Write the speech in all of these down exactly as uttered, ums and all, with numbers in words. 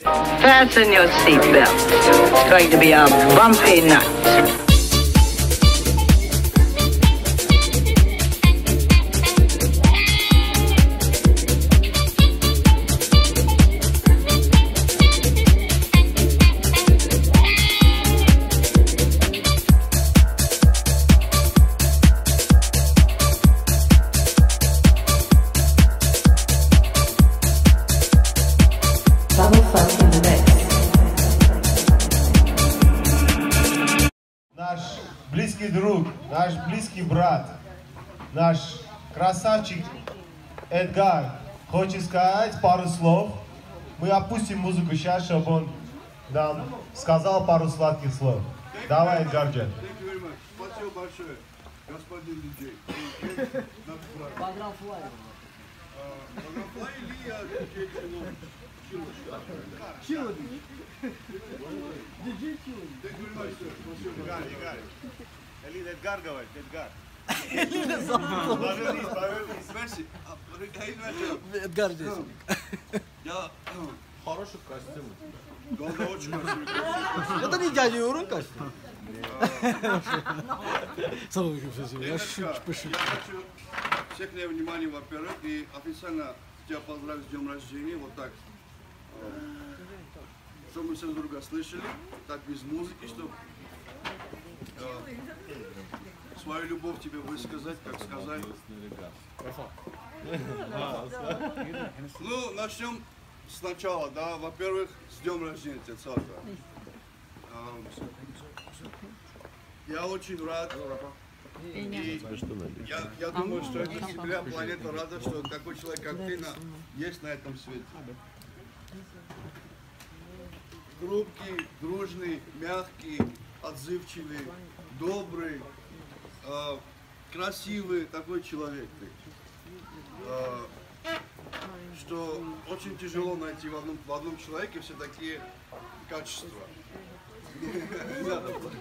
Fasten your seatbelt. It's going to be a bumpy night. Наш близкий друг, наш близкий брат, наш красавчик Эдгар хочет сказать пару слов. Мы опустим музыку сейчас, чтобы он нам сказал пару сладких слов. Давай, Эдгарджан. Спасибо большое, господин диджей. Баграфлай. Баграфлай или я диджей Чилоди. Диджей Чилоди. Thank you very much, sir. Спасибо. Эдгар, Эдгар. Элит Эдгар говорит, Эдгар. Повернись, повернись. Merci. Эдгар здесь. Я... Хороший костюм. Да, да, очень красивый костюм. Это не дядя Юрон костюм. Я хочу всех на внимание, во-первых, и официально тебя поздравить с днем рождения, вот так, чтобы мы все друг друга слышали, так без музыки, чтобы свою любовь тебе высказать, как сказать. Ну, начнем сначала, да, во-первых, с днем рождения тебя, Цалка. Я очень рад. И я, я думаю, что это Земля, планета рада, что такой человек, как ты, на, есть на этом свете. Хрупкий, дружный, мягкий, отзывчивый, добрый, э, красивый такой человек ты. Э, что очень тяжело найти в одном, в одном человеке все такие качества. Не надо плакать.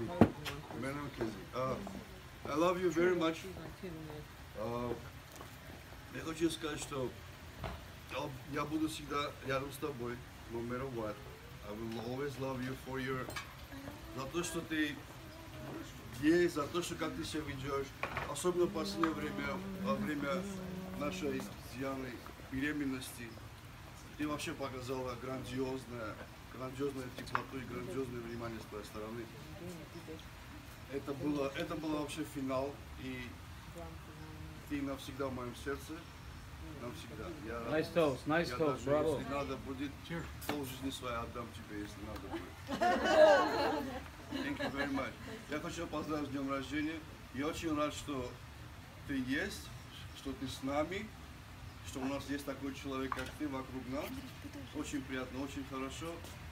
I love you very much. Uh, я хочу сказать, что я буду всегда рядом с тобой, no matter what. I will always love you for your... За то, что ты есть, за то, что как ты себя ведешь. Особенно в последнее время, во время нашей с Яной беременности. Ты вообще показала грандиозное, грандиозную теплоту и грандиозное внимание с твоей стороны. Это было, это было вообще финал, и ты навсегда в моем сердце, навсегда. Я, Nice toast, nice я toast, даже, bravo. если надо будет, полжизни своей отдам тебе, если надо будет. Thank you very much. Я хочу поздравить с днем рождения. Я очень рад, что ты есть, что ты с нами, что у нас есть такой человек, как ты, вокруг нас. Очень приятно, очень хорошо.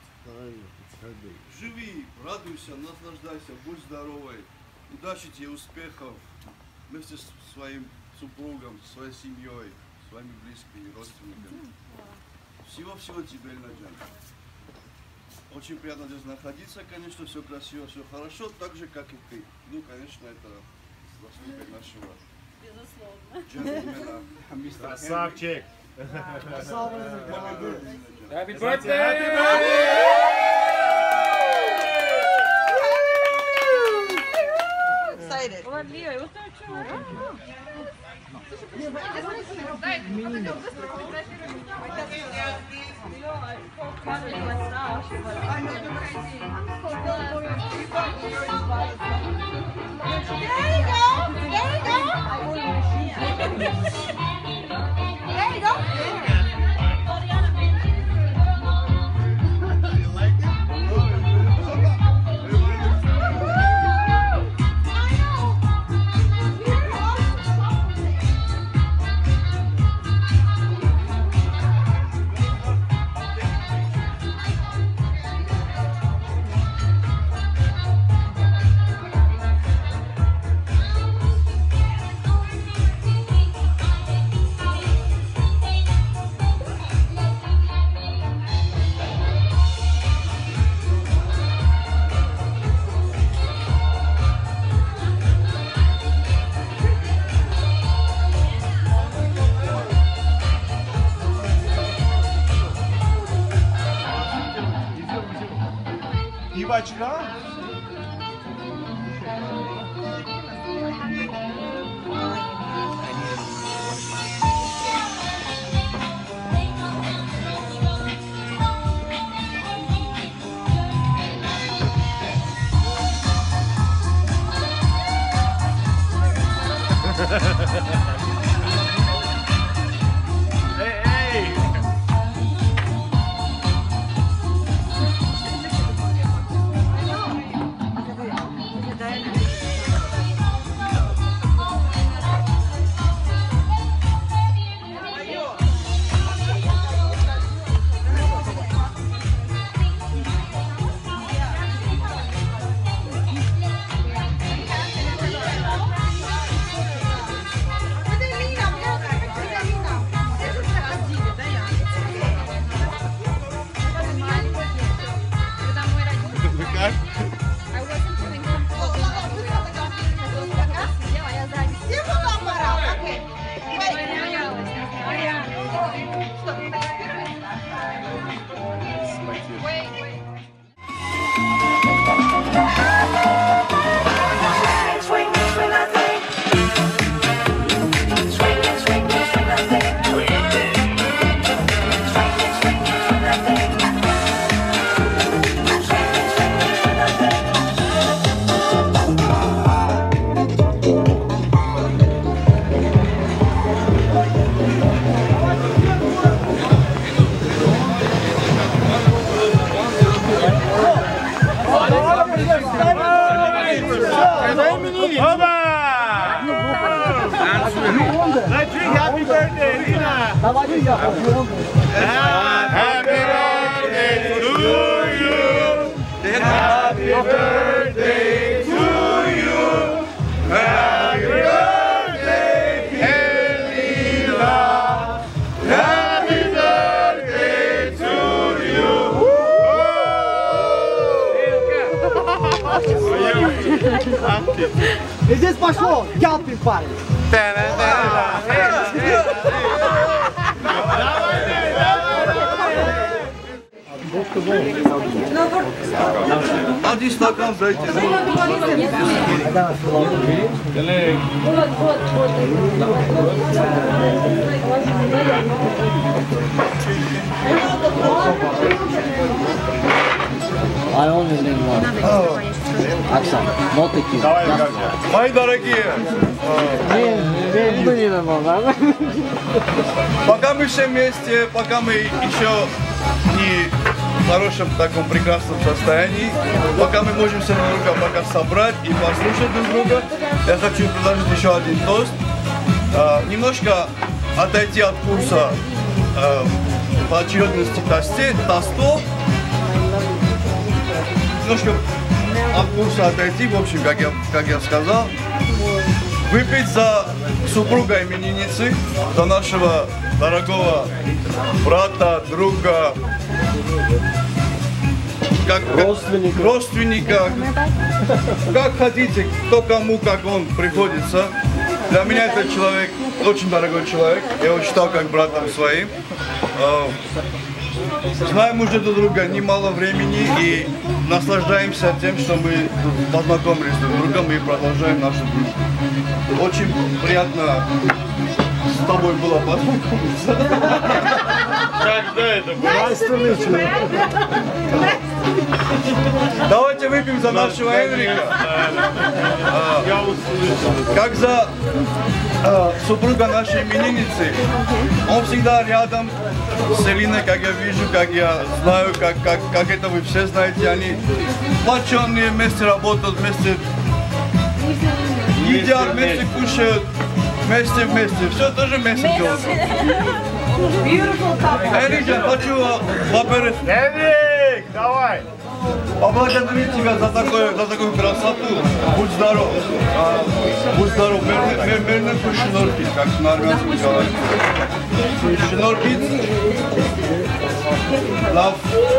Живи, радуйся, наслаждайся, будь здоровой. Удачи тебе, успехов вместе с своим супругом, своей семьей, своими близкими, родственниками. Всего-всего тебе, Наджан. Очень приятно здесь находиться, конечно, все красиво, все хорошо, так же, как и ты. Ну, конечно, это заслуга нашего джентльмена, мистера Красавчик. Happy birthday! Excited. There you go. Любочка. Эй, эй! Let's drink happy birthday, Lina! Happy birthday to you! Happy birthday to you! Happy birthday, Lina! Happy birthday to you! И здесь пошло, ялпин парень. Один стакан дайте. I only drink one. Оксан, not the kid. Мои дорогие, пока мы все вместе, пока мы еще не в хорошем таком прекрасном состоянии, пока мы можем все друг друга пока собрать и послушать друг друга, я хочу предложить еще один тост. Uh, немножко отойти от курса uh, по очередности тосте, тостов, немножко от курса отойти, в общем, как я, как я сказал, выпить за супруга именинницы, за нашего дорогого брата, друга, как, родственника. родственника, как хотите, кто кому, как он приходится. Для меня этот человек очень дорогой человек, я его считал как братом своим. Знаем уже друг друга немало времени и наслаждаемся тем, что мы познакомились друг с другом и продолжаем нашу дружбу. Очень приятно с тобой было познакомиться. Когда это было? Давайте выпьем за нашего Энрика. Как за супруга нашей именинницы. Он всегда рядом с Элиной, как я вижу, как я знаю, как, как, как это вы все знаете. Они сплоченные, вместе работают, вместе едят, вместе кушают, вместе, вместе. Все тоже вместе делают. Энрик, я хочу, во-первых, Энрик, давай! поблагодарить тебя за, такое, за такую красоту. Будь здоров. А, будь здоров. Мернен Шиноркит, как на армянском говорят. Шиноркит. Лав.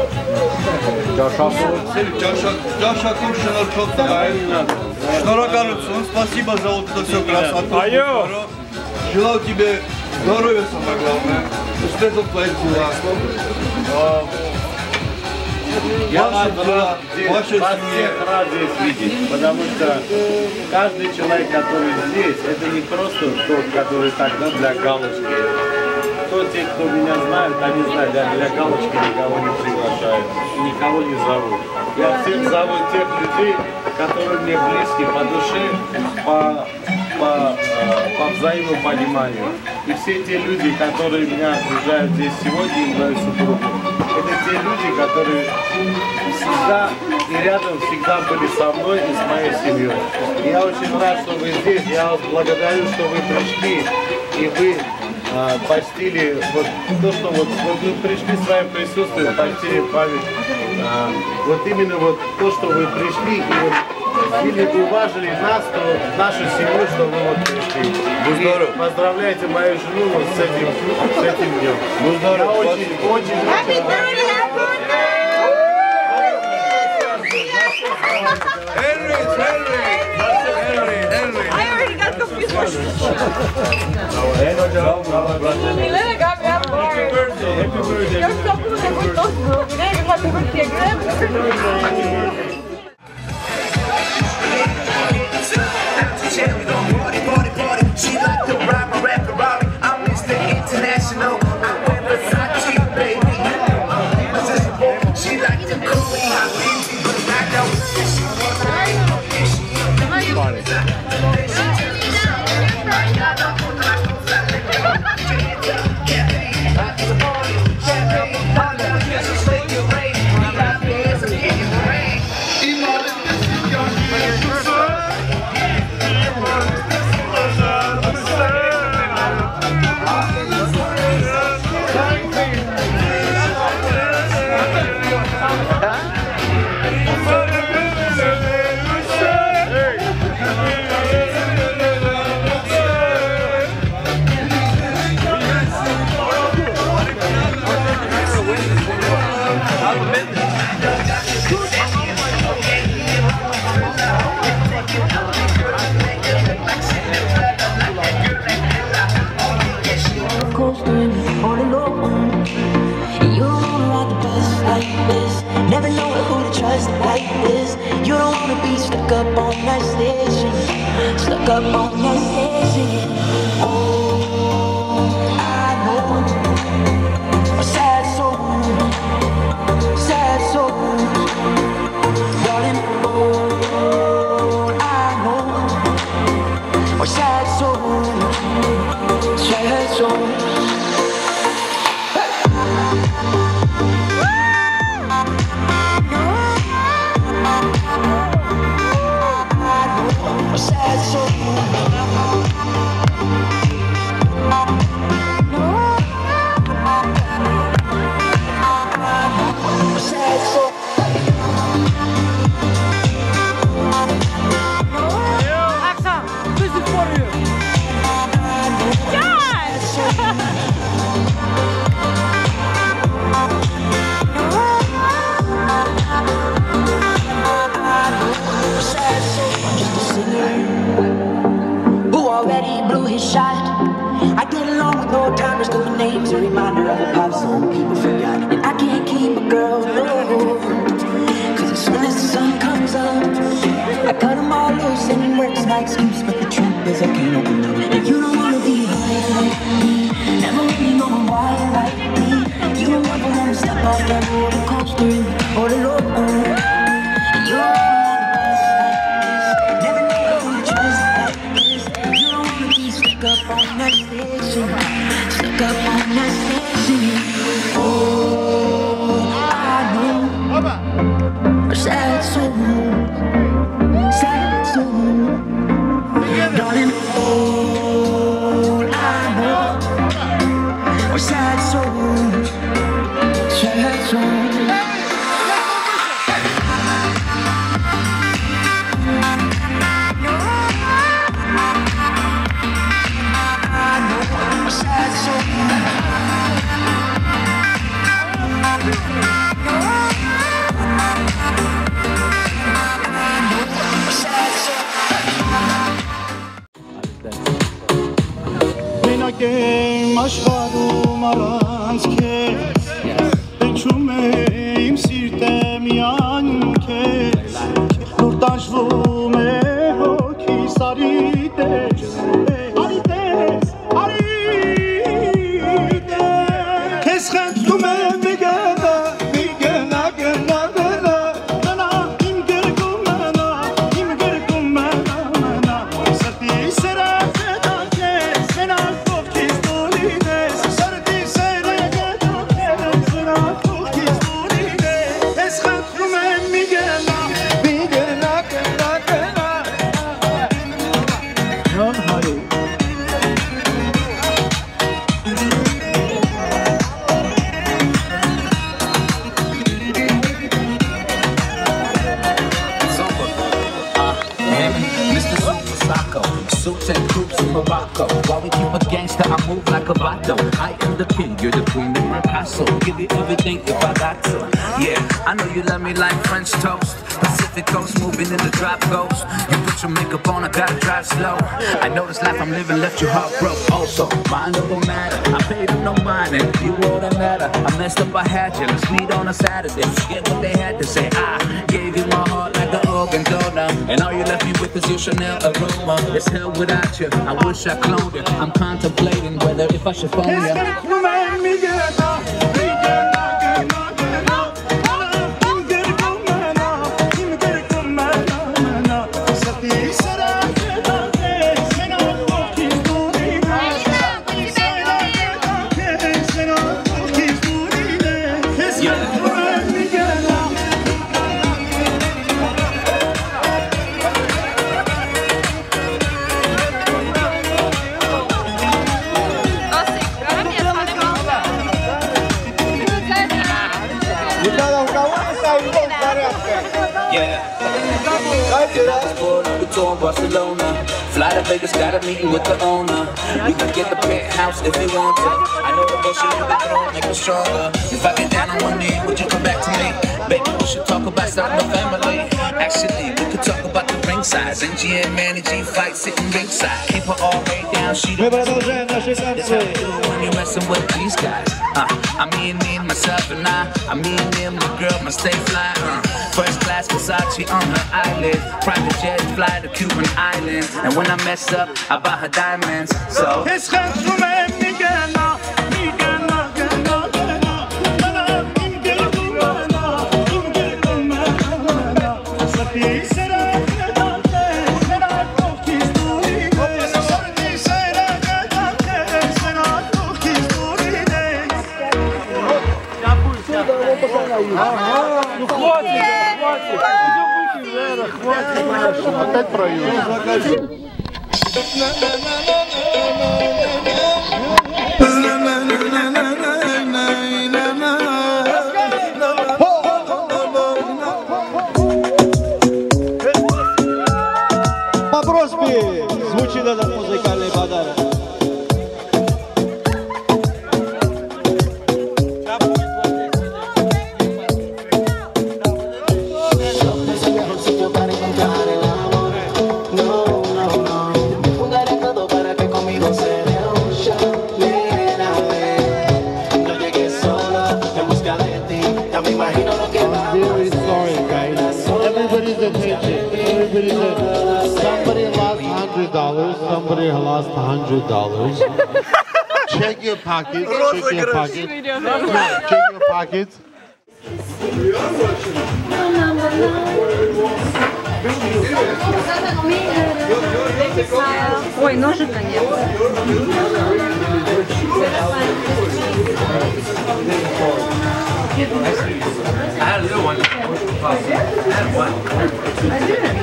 Джашакур Шиноркот. Шноракалуцун. Спасибо за вот это все красоту. Желаю тебе здоровья, самое главное. Успехов в твоих делах. Я вас рад здесь, вас всех рад здесь видеть, потому что каждый человек, который здесь, это не просто тот, который тогда для галочки. То те, кто меня знают, они знают, я для галочки никого не приглашаю, никого не зову. Я всех зову тех людей, которые мне близки по душе, по, по, по взаимопониманию. И все те люди, которые меня окружают здесь сегодня и мою супругу, это те люди, которые всегда и рядом всегда были со мной и с моей семьей. И я очень рад, что вы здесь. Я вас благодарю, что вы пришли и вы а, почтили вот то, что вот, вот вы пришли своим присутствием, почтили память. А, вот именно вот то, что вы пришли и вот или уважили нас, то нашу семью, что вы вот пришли. И поздравляйте мою жену вот с этим, с этим днем. Я очень, очень Henry, Henry, Henry, Henry. I already got confused. Milena got me out Happy birthday. Happy birthday. You're so cool. Happy birthday. Happy birthday. She like to ride my rap Ferrari. I'm Mister International. I wear Versace, baby. She like to cool me. I busy, but I know that she never know who to trust like this. You don't wanna be stuck up on that station, stuck up on that station. Oh, I know a sad soul, sad soul, darling. Oh, I know a sad soul, sad soul. A reminder of a pop song people forgot. And I can't keep a girl, no. Cause as soon as the sun comes up, I cut them all loose and it works my excuse. But the truth is I can't open up. And you don't wanna be high like me, never really know why like me. You don't ever wanna step off that roller coaster or the low. And you're all never know who to trust like this. You don't wanna be stuck up on that station, stuck up on that station. Oh, I know a sad soul, sad soul, darling. Oh, I know a sad soul, sad soul. Մենակ աշխարհում առանց քեզ, հնչում է իմ սիրտը Arites, Arites, Arites. Kes xentrum migena, migena, gena, gena. Mena, im gergum mena, im gergum mena, mena. Sarti serafeta kes, mena fokis dolines. Sarti serafeta kes, mena fokis dolines. Kes xentrum migena, migena, gena, gena. John Hay. Mister Super Sacco, suits and coops in Morocco. While we keep a gangster, I move like a vato. I am the king, you're the queen of my castle. Give you everything if I got to. Yeah, I know you love me like French toast. Pacific coast, moving in the drop ghost. You put your makeup on, I gotta drive slow. I know this life I'm living left you heart broke. Also, mind over matter, I paid them no mind, and you all that matter. I messed up, I had you, let's meet on a Saturday. Forget what they had to say, I gave you my heart like an organ donor. And all you left me with is your Chanel aroma. It's hell without you, I wish I cloned it. I'm contemplating whether if I should phone you. Barcelona, fly to Vegas, got a meeting with the owner. We can get the penthouse if you want to. I know the bullshit you been through make us stronger. If I get down on one knee, would you come back to me? Baby, we should talk about starting a family. Actually, we could talk about the ring size. N G and Manny G fight sitting ringside. Keep her all way down, she don't That's how you do when you're messing with these guys. Uh, I mean, me and myself and I, I mean, them, the girl must stay fly. Uh, first class Versace on her eyelid. Private jet fly to Cuban Islands. And when I mess up, I buy her diamonds. So Ну хватит, хватит, хватит, опять проиграл. По-просьбе звучит этот музыкальный подарок. Somebody lost one hundred dollars. Somebody lost one hundred dollars. Check your pockets. Check your pockets. Check your pockets. Ой, ножика нет. I had a little one. I had one. I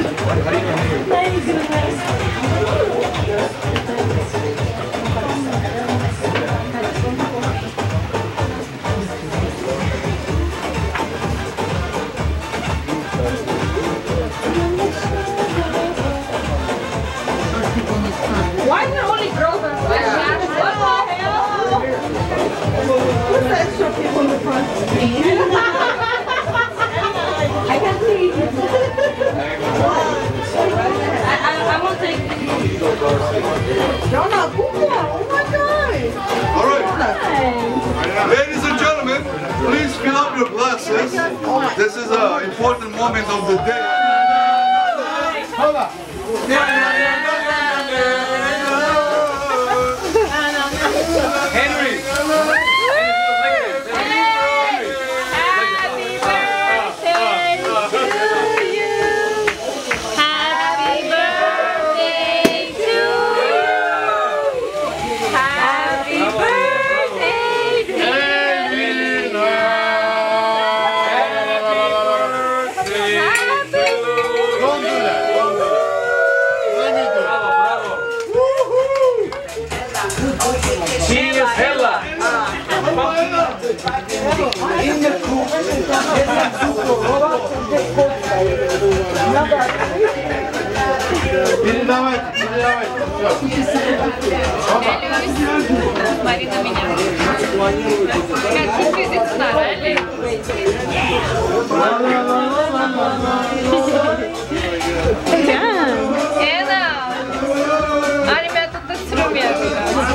Why are only girls on What the hell? Who's that extra people in the front? I can see. I, I, I will take Jonah, oh my God. All right. Ladies and gentlemen, please fill up your glasses. This is an important moment of the day. Hold on. Henry. Передавайте, передавайте. Марина меня. Какие ты старали? Это. А ребята тут инструменты.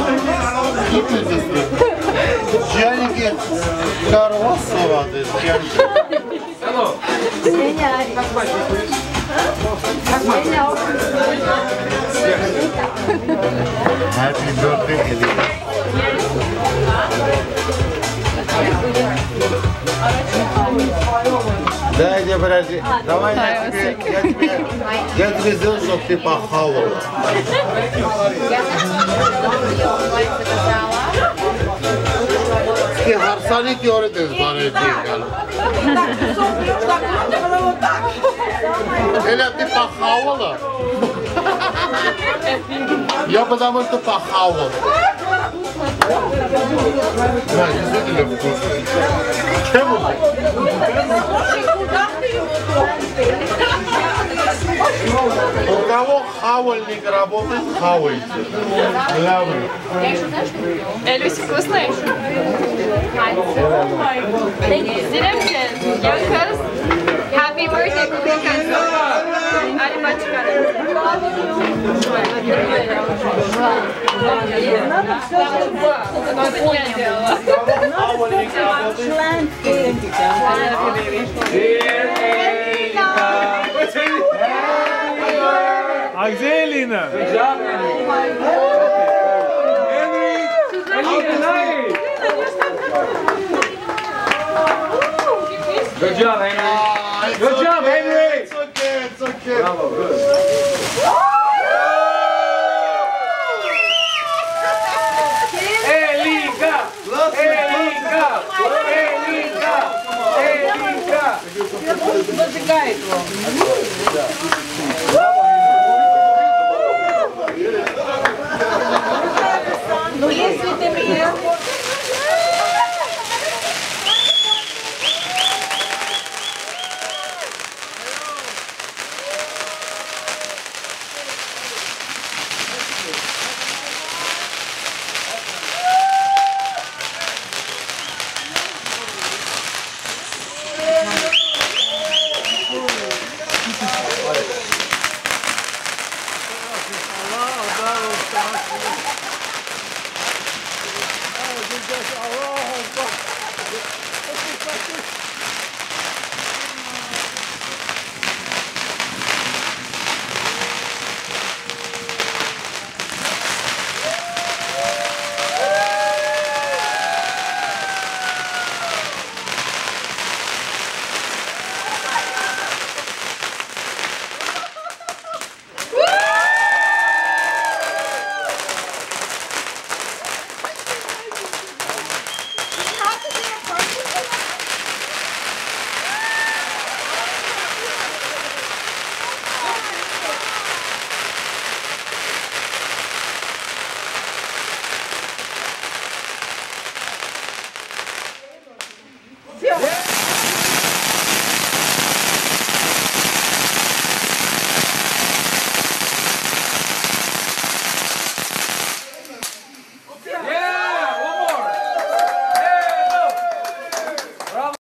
Чайники Карлосова, чайники. Happy birthday, Elena. Да, иди, подожди. Давай я тебе, я тебе, я тебе сделаю, чтобы ты похавала. Ты гарсани теоретик звонишь, Эля, ты похавала? Я потому что похавал. Да, действительно вкусно. Чем он? У кого хавальник работает, хавайте. Главное. Элюсь, вкусный? Зелемчен, Янкас, happy birthday, Кукукан. Алимачка. А где Элина? Good job, Henry. Good job, Henry. It's okay, it's okay. Bravo, good. Elica! Elica! Elica! Elica! Зажигает его. Ну если ты меня